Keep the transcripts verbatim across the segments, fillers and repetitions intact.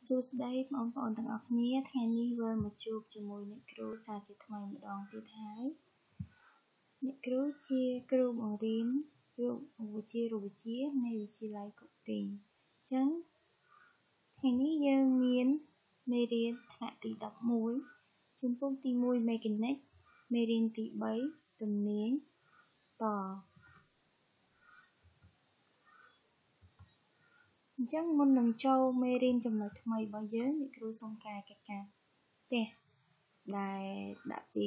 សួស្តីបងប្អូនទាំងអស់គ្នាថ្ងៃនេះវិលមកជួបជាមួយអ្នកគ្រូសាជាថ្មីម្ដងទៀតហើយអ្នកគ្រូជាគ្រូបង្រៀនរូបវិទ្យារូបវិទ្យានៃវិទ្យាល័យគូទីអញ្ចឹងថ្ងៃនេះយើងមានមេរៀនថ្នាក់ទីដប់មួយជំពូកទីមួយ Mechanics មេរៀនទីបីទំនាញតអញ្ចឹងមុននឹងចូលមេរៀនចំណុចថ្មីរបស់យើងអ្នកគ្រូសូមការកិច្ចការផ្ទះដែលដាក់ពី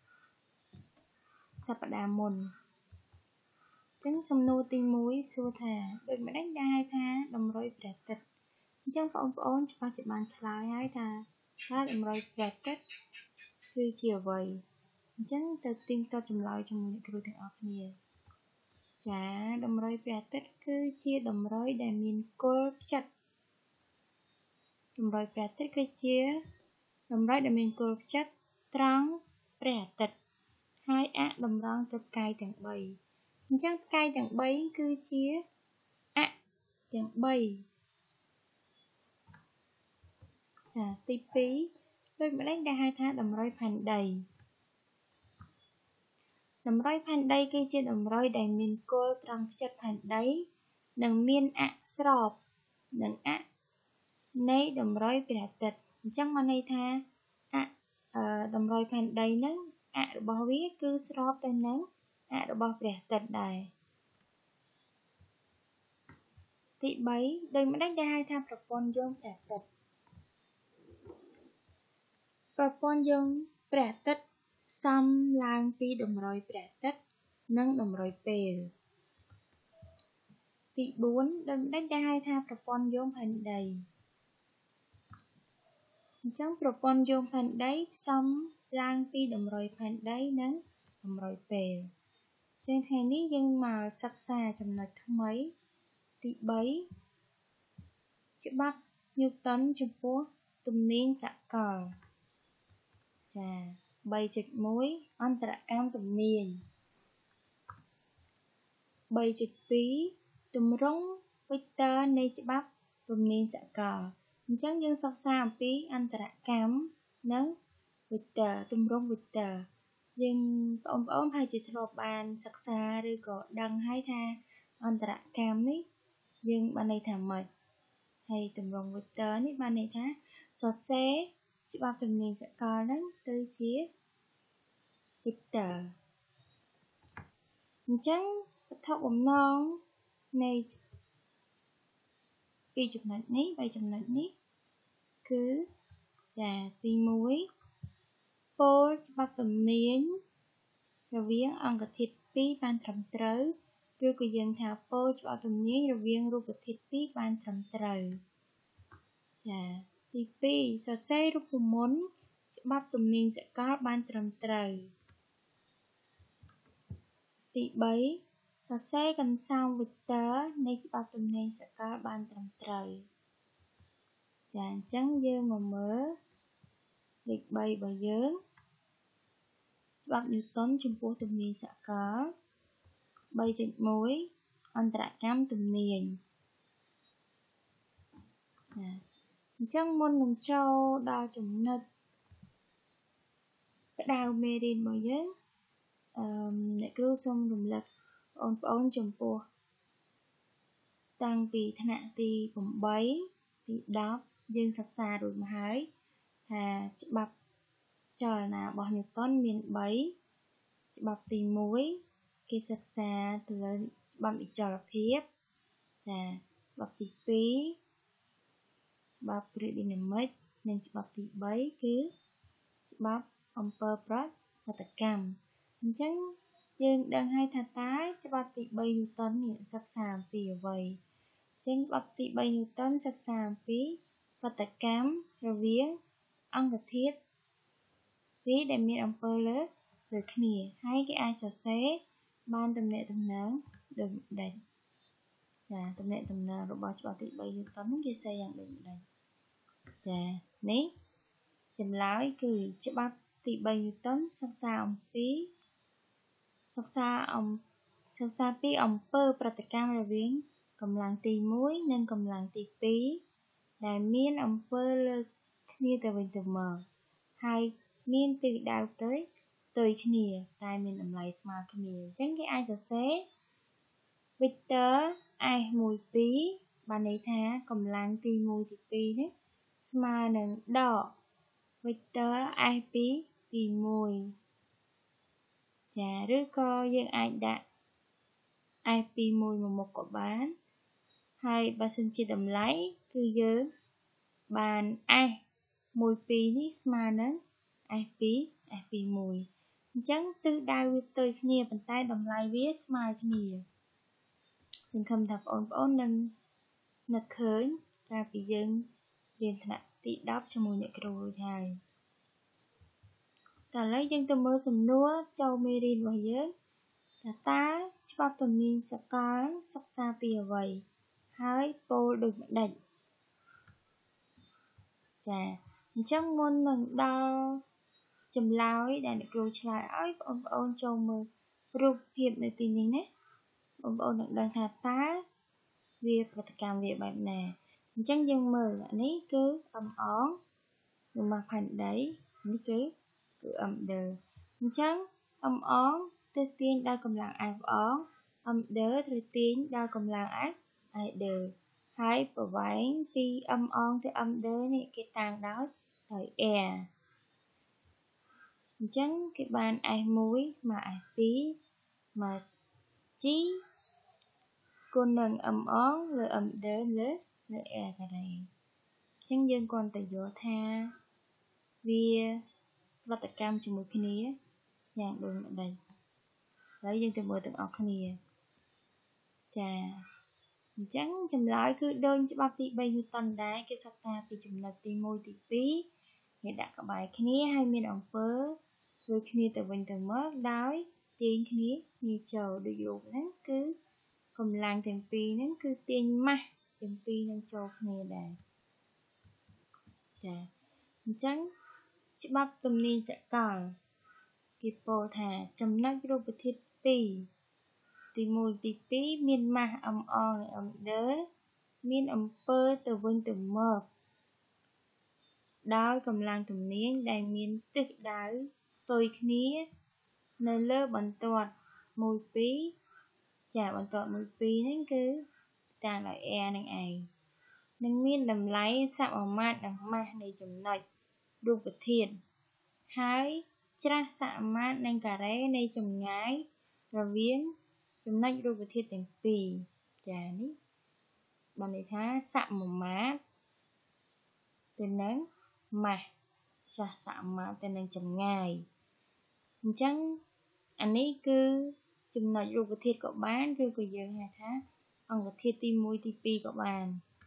សប្តាហ៍មុនអញ្ចឹងសំណួរទីមួយសួរថាដូចម្ដេចដែលហៅថាតម្រុយព្រះអាទិត្យអញ្ចឹងបងប្អូនច្បាស់ជាបានឆ្លើយហើយថាថាតម្រុយព្រះអាទិត្យគឺជាអ្វីអញ្ចឹងទៅទីមតចម្លើយជាមួយអ្នកគ្រូទាំងអស់គ្នាចាតម្រុយព្រះអាទិត្យគឺជាតម្រុយដែលមានគល់ផ្ចិតតម្រុយព្រះអាទិត្យគឺជាតម្រុយដែលមានគល់ផ្ចិតត្រង់ព្រះអាទិត្យហើយអតម្រង់ទៅផ្កាយទាំងបីអញ្ចឹងផ្កាយទាំងបីគឺជាអទាំងបីចាទីពីរដូចម្ដេចដែលហៅថាតម្រុយផែនដីតម្រុយផែនដីគឺជាតម្រុយដែលមានគល់ត្រង់ផ្ចិតផែនដីនិងមានអស្របនិងអនៃតម្រុយព្រះអាទិត្យអញ្ចឹងមកន័យថាអតម្រុយផែនដីហ្នឹងអរបស់វាគឺស្របទៅនឹងអរបស់ព្រះអាទិត្យដែរទីបីដូចម្ដេចដែលហៅថាប្រព័ន្ធយោងព្រះអាទិត្យប្រព័ន្ធយោងព្រះអាទិត្យផ្សំឡើងពីតម្រុយព្រះអាទិត្យនិងតម្រុយពេលទីបួនដូចម្ដេចដែលហៅថាប្រព័ន្ធយោងផែនដីអញ្ចឹងប្រព័ន្ធយោងផែនដីផ្សំឡើងពីតម្រុយផែនដីនិងតម្រុយពេលជាងថ្ងៃនេះយើងមកសិក្សាចំណុចថ្មីទីបីច្បាប់ញូតនចំពោះទំនាញសកលចា បីចុចមួយ អន្តរកម្មទំនាញ បីចុចពីរ ទម្រង់វិកទ័រនៃច្បាប់ទំនាញសកលអញ្ចឹងយើងសិក្សាអំពីអន្តរកម្មនិងវិកទ័រទម្រង់វិកទ័រយើងបងប្អូនប្រហែលជាធ្លាប់បានសិក្សាឬក៏ដឹងហើយថាអន្តរកម្មនេះយើងបានន័យថាម៉េចហើយទម្រង់វិកទ័រនេះបានន័យថាសរសេរច្បាប់ទំនាញសកលហ្នឹងទៅជាវិកទ័រអញ្ចឹងវត្ថុបំណងនៃពីរចំណុចនេះបីចំណុចនេះគឺចាទីមួយពោលច្បាប់ទំនាញរវាងអង្គធាតុពីរបានត្រឹមត្រូវឬក៏យើងថាពោលច្បាប់ទំនាញរវាងរូបធាតុពីរបានត្រឹមត្រូវចាទីពីរសរសេររូបមន្តច្បាប់ទំនាញសកលបានត្រឹមត្រូវទីបីសរសេរកន្សោមវិកទ័រនៃច្បាប់ទំនាញសកលបានត្រឹមត្រូវចាអញ្ចឹងយើងមកមើលលេខបីរបស់យើងច្បាប់ញូតនចំពោះទំនាញសកល បីចុចមួយ អន្តរកម្មទំនាញចាអញ្ចឹងមុននឹងចូលដល់ចំណុចផ្ដើមមេរៀនរបស់យើងអឺអ្នកគ្រូសូមរំលឹកបងប្អូនចំពោះតាំងពីថ្នាក់ទី៨ទីដប់យើងសិក្សារួចមកហើយថាច្បាប់ចលនារបស់ញូតនមានបីច្បាប់ទីមួយគេសិក្សាទៅលើច្បាប់អិចលភាពចាច្បាប់ទីពីរច្បាប់គ្រីឌីណាមិកនិងច្បាប់ទីបីគឺច្បាប់អំពើប្រតិកម្មអញ្ចឹងយើងដឹងហើយថាតើច្បាប់ទីបីញូតននេះសិក្សាអំពីអ្វីអញ្ចឹងច្បាប់ទីបីញូតនសិក្សាអំពីប្រតិកម្មរវាងអង្គធាតុពីរដែលមានអំពើលើលើគ្នាហើយគេអាចសរសេរបានទំនាក់ទំនងដូចម្ដេចចាទំនាក់ទំនងរបស់ច្បាប់ទីបីញូតននេះគេស្អីយ៉ាងដូចម្ដេចចានេះចម្លើយគឺច្បាប់ទីបីញូតនសិក្សាអំពីសិក្សាអំសិក្សាពីអំពើប្រតិកម្មរវាងកម្លាំងទីមួយនិងកម្លាំងទីពីរដែលមានអំពើលើគ្នាទៅវិញទៅមកហើយមានទិសដៅទៅផ្ទុយគ្នាតែមានតម្លៃស្មើគ្នាអញ្ចឹងគេអាចសរសេរ vector s មួយ ពីរ បានន័យថាកម្លាំងទីមួយទីពីរនេះស្មើនឹងដក vector s ពីរ ទីមួយចាឬក៏យើងអាចដាក់ s ពីមួយមកមុខក៏បានហើយបើសិនជាតម្លៃគឺយើងបាន s មួយ ពីរ នេះស្មើនឹង s ពីរ s ពីមួយអញ្ចឹងទិសដៅវាផ្ទុយគ្នាប៉ុន្តែតម្លៃវាស្មើគ្នាសង្ឃឹមថាបងប្អូននឹងនឹកឃើញកាលពីយើងរៀនថ្នាក់ទីដប់ជាមួយអ្នកគ្រូរួចហើយតើឥឡូវយើងទៅមើលសំណួរចូលមេរៀនរបស់យើងថាតើច្បាប់ទំនាញសកលសិក្សាពីអ្វីហើយពោលដូចម្ដេចចាអញ្ចឹងមុននឹងដល់ចម្លើយដែលអ្នកគ្រូឆ្លើយឲ្យបងប្អូនចូលមើលរូបភាពនៅទីនេះណាបងប្អូននឹងដឹងថាតើវាប្រតិកម្មវាបែបណាអញ្ចឹងយើងមើលនេះគឺអំអងនៅមកផែនដីនេះគឺគឺអំដឺអញ្ចឹងអំអងទិសទាញដល់កម្លាំង F អងអំដឺត្រូវទាញដល់កម្លាំង F ឯដឺហើយប្រវែងពីអំអងទៅអំដឺនេះគេតាំងដោយដោយ r អញ្ចឹងគេបាន s មួយស្មើ s ពីរស្មើ g គុណនឹងអំអងលើអំដឺលើលើ r ការ៉េអញ្ចឹងយើងគ្រាន់តែយល់ថាវាប្រតិកម្មជាមួយគ្នាយ៉ាងដូចម្ដេចហើយយើងទៅមើលទាំងអស់គ្នាចាអញ្ចឹងចម្លើយគឺដូចច្បាប់ទីបីញូតនដែរគេសិក្សាពីចំណុចទីមួយទីពីរគេដាក់ក្បែរគ្នាហើយមានអំពើដូចគ្នាទៅវិញទៅមកដោយទាញគ្នាគ្នាចូលដូចរូបហ្នឹងគឺកម្លាំងទាំងពីរហ្នឹងគឺទាញម៉ាស់ទាំងពីរនឹងចូលគ្នាដែរចាអញ្ចឹងច្បាប់ទំនាញសកលគេពោលថាចំណុចរូបធាតុពីរទីមួយទីពីរមានម៉ាស់អំអងនិងអំដឺមានអំពើទៅវិញទៅមកដោយកម្លាំងទំនាញដែលមានទិសដៅផ្ទុយគ្នានៅលើបន្ទាត់មួយពីរចាបន្ទាត់មួយពីរហ្នឹងគឺតាមដោយ r នឹងឯងនឹងមានតម្លៃសមាមាត្រនឹងម៉ាស់នៃចំណុចរូបធាតុហើយច្រាសសមាមាត្រនឹងការ៉េនៃចម្ងាយរវាងចំណុចរូបធាតុទាំងពីរចានេះបានន័យថាសមាមាត្រទៅនឹងម៉ាស់ច្រាសសមាមាត្រទៅនឹងចម្ងាយអញ្ចឹងអានេះគឺចំណុចរូបធាតុក៏បានឬក៏យើងហៅថាអង្គធាតុទីមួយទីពីរក៏បាន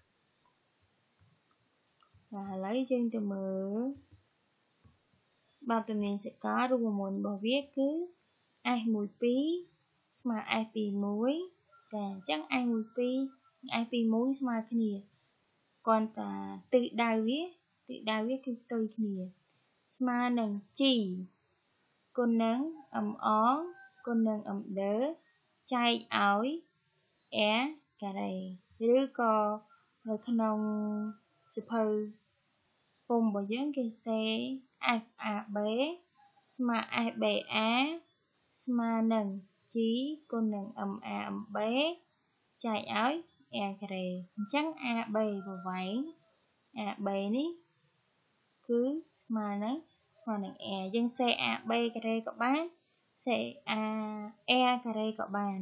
បាទឥឡូវយើងទៅមើលបាតុទំនាញសកលរូបមន្តរបស់វាគឺ s មួយ ពីរស្មើ s ពីមួយចាអញ្ចឹង s មួយ ពីរ s ពីមួយស្មើគ្នាគ្រាន់តែទិសដៅវាទិសដៅវាគឺផ្ទុយគ្នាស្មើនឹង g គុណនឹងអំអងគុណនឹងអំដឺចែកឲ្យ r ការ៉េឬក៏នៅក្នុងសៀវភៅពុំរបស់យើងគេសេ f a b ស្មើ s b a ស្មើនឹង g គុណនឹង m a m b ចែកឲ្យ r ការ៉េអញ្ចឹង a b ប្រវែង a b នេះគឺស្មើនឹងស្មើនឹង r យើងសេ a b ការ៉េក៏បានសេ a r ការ៉េក៏បាន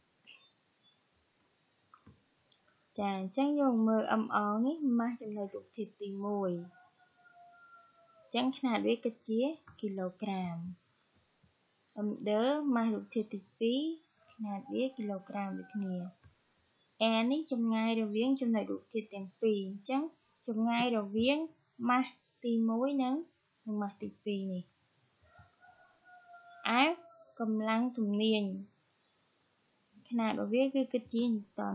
ចាអញ្ចឹងយើងមើល m អងនេះម៉ាស់ចំណុចរូបធាតុទីមួយអញ្ចឹងຂະຫນາດវាគិតជាគីឡូក្រាម អំដឺម៉ាស់រូបធាតុទីពីរຂະຫນາດវាគីឡូក្រាមដូចគ្នា r នេះចម្ងាយរវាងចំណុចរូបធាតុទាំងពីរអញ្ចឹងចម្ងាយរវាងម៉ាស់ទីមួយនិងម៉ាស់ទីពីរនេះ f កម្លាំងទំនាញຂະຫນາດរបស់វាគឺគិតជាញូតន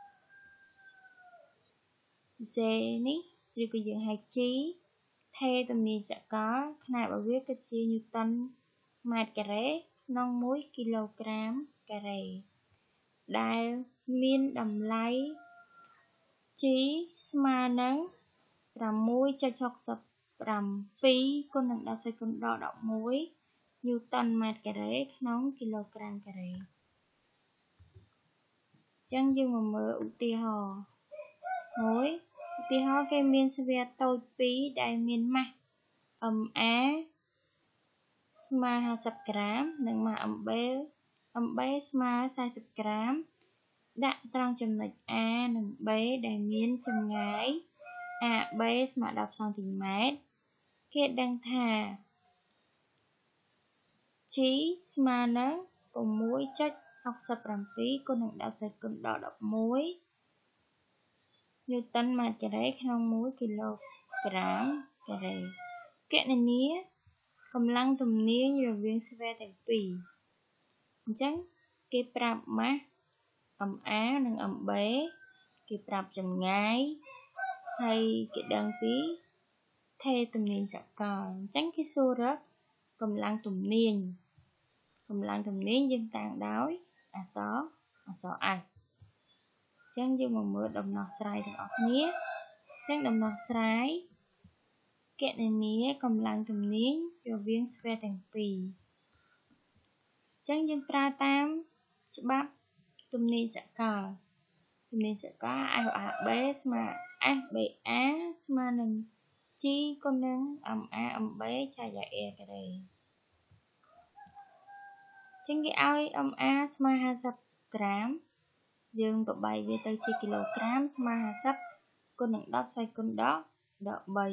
សេនេះឬក៏យើងហៅ g ថេរទំនាញសកលຂະຫນາດរបស់វាគិតជាញូតនម៉ែត្រការ៉េក្នុងមួយគីឡូក្រាមការ៉េដែលមានតម្លៃ g ស្មើនឹង Pram muối cho chọc sập pram pí con nặng đo xoay con đo đọc muối Newton mét cà rế nóng kg cà rế chẳng dừng mà mơ ưu tì hò muối ưu tì hò cái miên sẽ về tàu pí đại miên mạch âm á sma hai mươi gram nâng mà âm bé âm bé sma hai mươi gram đã trongចំណុច A និង B ដែលមានចម្ងាយ A B ស្មើ 10 សង់ទីម៉ែត្រ គេដឹងថា G ស្មើនឹង 6.67 គុណនឹង 10 សេគុណដល់ 11 Newton ម៉ែត្រការ៉េក្នុង 1 គីឡូក្រាមការ៉េ គណនាកម្លាំងទំនាញរវាងស្វែទាំងពីរ អញ្ចឹងគេប្រាប់ម៉ាស់ âm A និង âm B គេប្រាប់ចម្ងាយហើយគេដឹងពីថេរទំនាញសកលអញ្ចឹងគេសួររកកម្លាំងទំនាញកម្លាំងទំនាញយើងតាំងដោយអក្សរអក្សរ F អញ្ចឹងយើងមកមើលដំណោះស្រាយទាំងអស់គ្នាអញ្ចឹងដំណោះស្រាយគណនាកម្លាំងទំនាញរវាងស្វែទាំងពីរអញ្ចឹងយើងប្រើតាមច្បាប់ទំនាញសកលទំនាញសកល F A B ស្មើ F B A ស្មើនឹង G គុណនឹង M A M B ចែកដោយ A ការ៉េចឹងគេឲ្យ M A ស្មើห้าสิบក្រាមយើងបបែកវាទៅជាគីឡូក្រាមស្មើห้าสิบគុណនឹង 10 ស្វ័យគុណដល់13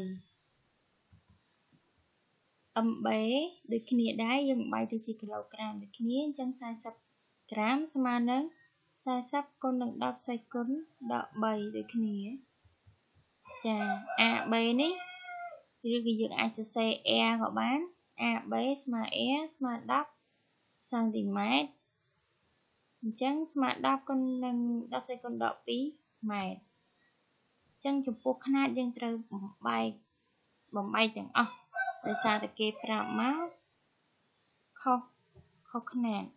M B ដូចគ្នាដែរយើងបែកទៅជាគីឡូក្រាមដូចគ្នាអញ្ចឹង40ក្រាមស្មើនឹង40គុណនឹង 10 ស្វ័យគុណដល់3ដូចគ្នាចា A B នេះឬក៏យើងអាចសរសេរ R ក៏បាន A B ស្មើ R ស្មើ10សង់ទីម៉ែត្រអញ្ចឹងស្មើ10គុណនឹង 10 ស្វ័យគុណដល់2ម៉ែត្រអញ្ចឹងចំពោះຂະຫນາດយើងត្រូវបំបែកបំបែកទាំងអស់ដោយសារតែគេប្រាប់មកខុសខុសຂະຫນາດ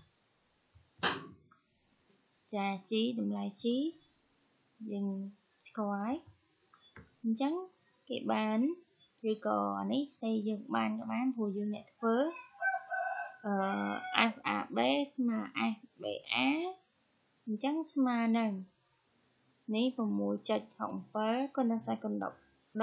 ចា G តម្លៃ G យើងស្គាល់ហើយអញ្ចឹងគេបានឬក៏អានេះតែយើងបានក៏បានព្រោះយើងអ្នកធ្វើអឺ F A B ស្មើ F B A អញ្ចឹងស្មើនឹងនេះ 6.67 គុណនឹងស្វ័យគុណដល់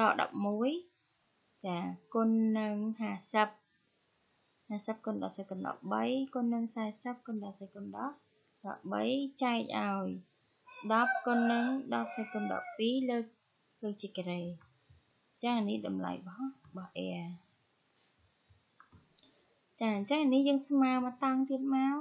11ចាគុណនឹង50 50គុណដល់ស្វ័យគុណដល់3គុណនឹង40គុណដល់ស្វ័យគុណដល់13ចែកឲ្យ10គុណនឹង10ស្វ័យគុណដល់2លើកលើកជាការ៉េចានេះតម្លៃរបស់របស់ R ចាអញ្ចឹងនេះយើងស្មើមកតង់ទៀតមក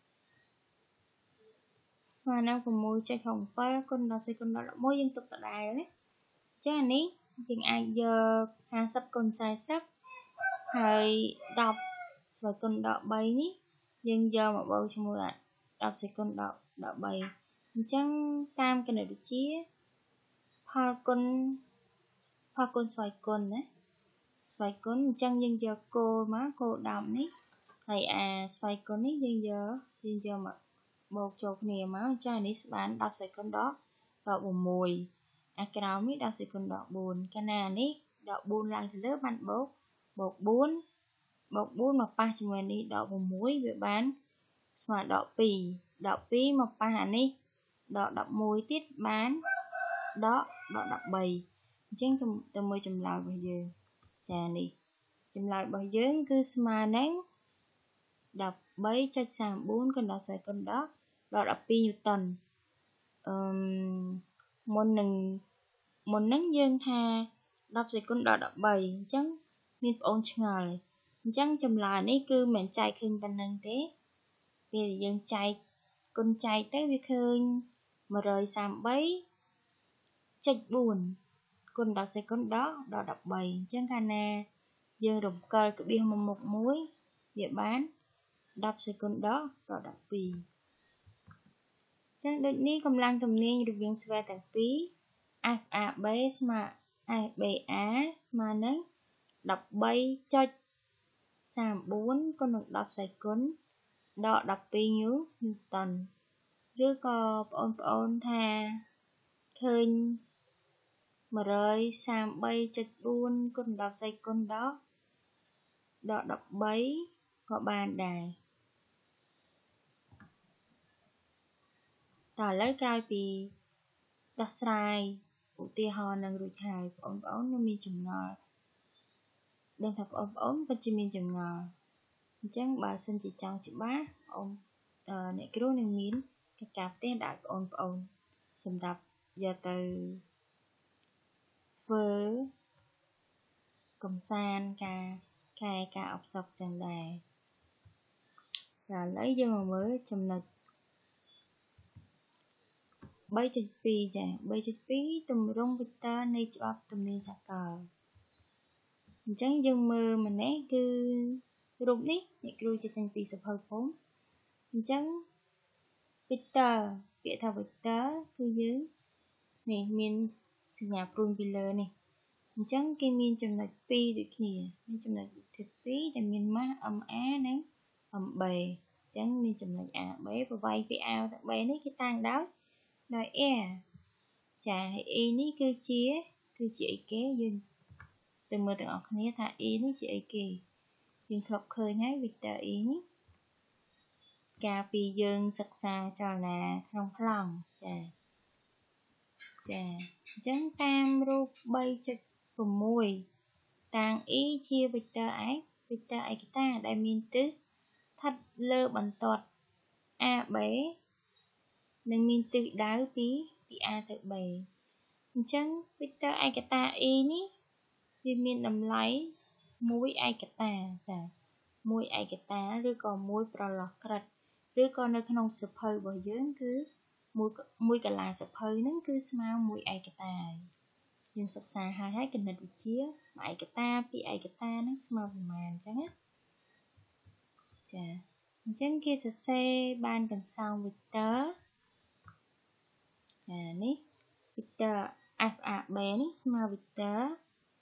ស្មើនឹង 6.67 គុណដល់ស្វ័យគុណដល់11យើងទុកដដែលណាអញ្ចឹងអានេះយើងអាចយក50គុណ40ហើយ10ស្វ័យគុណដល់3នេះយើងយកមកបូកជាមួយ10ស្វ័យគុណដល់13អញ្ចឹងតាមគណិតវិទ្យាផលគុណផលគុណស្វ័យគុណណាស្វ័យគុណអញ្ចឹងយើងយកគោលមកគោល10នេះហើយអាស្វ័យគុណនេះយើងយកយើងយកមកបូកចូលគ្នាមកអញ្ចឹងនេះស្បាន10ស្វ័យគុណដល់16អាក្រោមនេះ10ស្វ័យគុណដល់4កាលណានេះដល់4ឡើងទៅលើបានបូកបូក4បូក4មកប៉ះជាមួយនេះដល់6វាបានស្មើដល់2ដល់2មកប៉ះអានេះដល់11ទៀតបានដល់ដល់13អញ្ចឹងទៅមើលចម្លើយរបស់យើងចានេះចម្លើយរបស់យើងគឺស្មើនឹង 13.34 គុណដល់ស្វ័យគុណដល់ដល់12 Newton អឺមុននឹងមុននឹងយើងថា10ស្វ័យគុណដល់13អញ្ចឹងមានប្អូនឆ្ងល់អញ្ចឹងចម្លើយនេះគឺមិនចែកឃើញប៉ុណ្្នឹងទេពេលយើងចែកគុណចែកទៅវាឃើញ 133.4 គុណដល់ស្វ័យគុណដល់ដល់13អញ្ចឹងកាលណាយើងរំកិលក្បៀសមកមុខមួយវាបាន10ស្វ័យគុណដល់ដល់12អញ្ចឹងដូចនេះកម្លាំងទំនាញរវាងស្វែទាំងពីរ F A B ស្មើ F B A ស្មើនឹង 13.34 គុណនឹង10ស្វ័យគុណដល់12 Newton ឬក៏បងប្អូនថាឃើញ một rồi sam bay chật buôn con đọc say con đó đọ đọc bấy có bàn đài tỏ lấy cai vì đặt sai của tia hò năng rụt hài của ông ống nó mi chùm ngọt đơn thật ông ống và chùm mi chùm ngọt chẳng bà xin chỉ chọn chữ bá ông nè cái đôi nâng miến cái cạp tên đã của ông ông xâm đập giờ từ với cầm san ca ca ca ọc sọc chẳng đài rồi lấy dân mà mới chùm nịch bây chật phì chả bây chật phí tùm rung vịt ta này chụp ấp tùm nên sạc cờ chẳng dân mơ mà nè cứ rung ní nhẹ cứ cho chẳng phì sập hơi phốn chẳng Victor vẽ thảo Victor cứ dưới này miền nhà prun villa này chẳng cái miền chùm nịch phì được kìa miền chùm nịch thịt phí và miền má âm á nè âm bề chẳng miền chùm nịch à bé và vay phía ao bé này cái tang đó nói e chả y ní cứ chia cứ chỉ kế dừng từ mưa từ ngọc này thà y ní chỉ kỳ dừng khóc khơi nhái việc tờ y ní cà phê dừng sặc xa cho là không lòng chà chà chẳng tam ru bay cho cùng mùi tàng ý chia việc tờ ấy việc tờ ấy ta đại miên tứ thật lơ bẩn tọt a bé nên miên tự đáo phí thì a tự bày chẳng Victor ai cả ta y ní vì miền đầm lấy muối ai cả ta dạ muối ai cả ta rồi còn muối pro lọt cật rồi còn nơi không sụp hơi bởi dưới cứ muối muối cả là sụp hơi nó cứ smile muối ai cả ta nhưng sạch xa hai thái kinh lịch chia mà ai cả ta vì ai cả ta nó smile màn chẳng á dạ chẳng kia thật xe ban cần sau Victor dạ ní Victor F A B ní smile Victor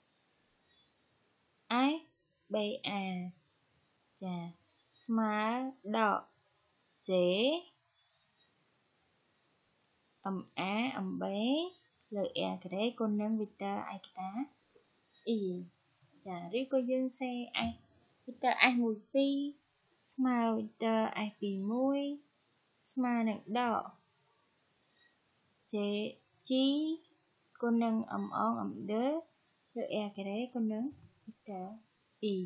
I B A chà smile đỏ dễ âm á âm bé lời e cái đấy con nâng Victor ai ta y chà riết có dân xe ai Victor ai mùi phi smile Victor ai pì môi smile nặng đỏ dễ chí con nâng âm on âm đớ lời e cái đấy con nâng Victor y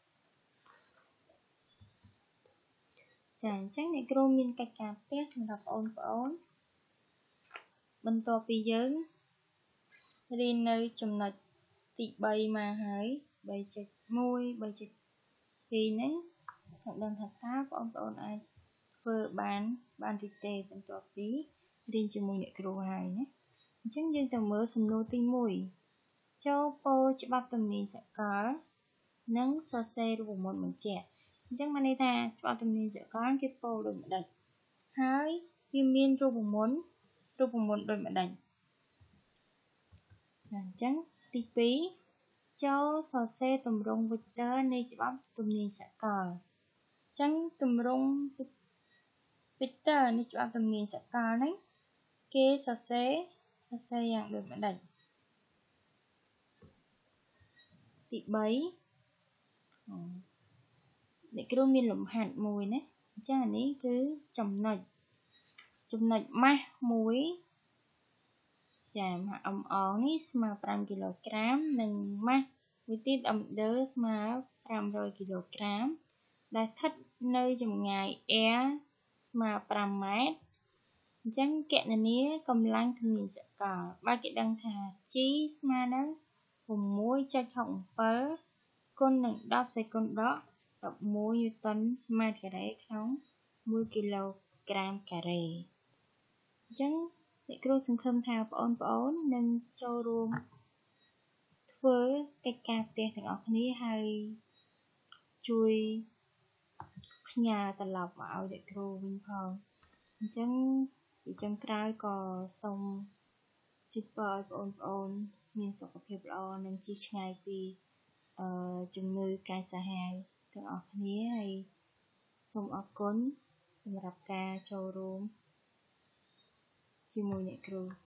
chẳng chắc này kêu mình cạch cạp test sẵn đọc ôn của ôn bên to phí dớn riêng nơi chùm nạch tị bày mà hãy bày chật môi bày chật thì nấy thật đơn thật tháp của ôn của ôn ai vừa bán bán thịt tê bên to phí riêng chùm mùi nhẹ kêu hài nhé chắc dân tầm mơ xùm nô tinh mùi châu bô chỉ bắp tầm mình sẽ có nâng so xe rồi một mình trẻ chắc mà này ta cho tụi mình sẽ có cái phô đôi mà đạch hai kim miên rồi vùng muốn rồi vùng muốn đôi mà đạch là chắc tí phí cho so xe tùm rung Victor này chỉ bắp tụi mình sẽ có chắc tùm rung Victor này chỉ bắp tụi mình sẽ có đấy kia so xe so xe dạng đôi mà đạch tí bấy để cái đôi miên lụm hạt mùi nè chắc là ní cứ chồng nạch chồng nạch má muối chàm ẩm ón ní mà năm kg nâng má với tiết ẩm đớ mà năm trăm kg đã thất nơi chồng ngày é mà năm mét chẳng kẹt này ní cầm lăng thì mình sẽ có ba cái đăng thà chí mà nó cùng muối cho hỏng phớ con nâng đọc xây con đó đọc muối như tấn mà cái đấy không mười kg cà rê chẳng để kêu sừng khâm thao ôn ôn nên cho luôn với cái cà phê thằng ngọc ní hay chui nhà tận lọc vào để kêu vinh phong chẳng chỉ trong trái cò sông chụp bờ ôn ôn miền sọc phê bờ nên chỉ ngày vì chừng người cài xa hai thằng ngọc ní hay sông ốc cốn sông rạp ca cho luôn ជាមួយអ្នកគ្រូ